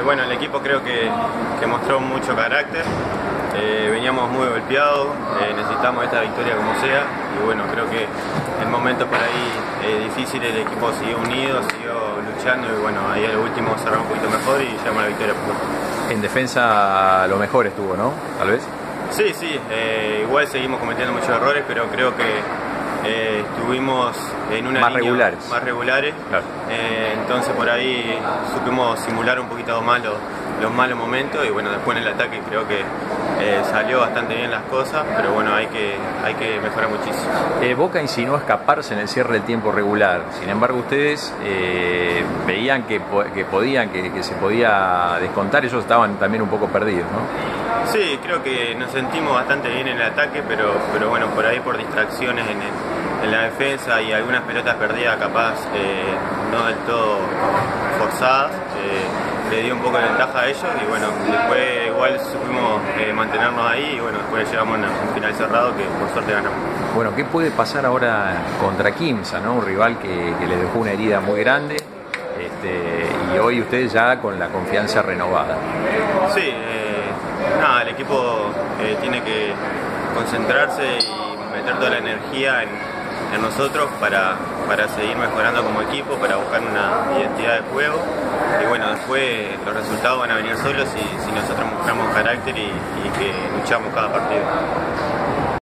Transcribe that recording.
Bueno, el equipo creo que mostró mucho carácter. Veníamos muy golpeados, necesitamos esta victoria como sea, y bueno, creo que en momentos por ahí difíciles el equipo siguió unido, siguió luchando, y bueno, ahí al último cerramos un poquito mejor y llegamos a la victoria. En defensa lo mejor estuvo, ¿no? Tal vez. Sí, igual seguimos cometiendo muchos errores, pero creo que estuvimos en una más línea regulares. más regulares, claro. Entonces por ahí supimos simular un poquito más los malos momentos, y bueno, después en el ataque creo que salió bastante bien las cosas, pero bueno, hay que mejorar muchísimo. Boca insinuó escaparse en el cierre del tiempo regular, sin embargo ustedes veían que se podía descontar, ellos estaban también un poco perdidos, ¿no? Sí, creo que nos sentimos bastante bien en el ataque, pero bueno, por ahí por distracciones en la defensa y algunas pelotas perdidas capaz no del todo forzadas, le dio un poco de ventaja a ellos, y bueno, después igual supimos mantenernos ahí, y bueno, después llegamos a un final cerrado que por suerte ganamos. Bueno, ¿qué puede pasar ahora contra Quimsa, ¿no? Un rival que le dejó una herida muy grande, y hoy ustedes ya con la confianza renovada? Sí, nada, el equipo tiene que concentrarse y meter toda la energía en nosotros para seguir mejorando como equipo, para buscar una identidad de juego, y bueno, después los resultados van a venir solos si nosotros mostramos carácter y que luchamos cada partido.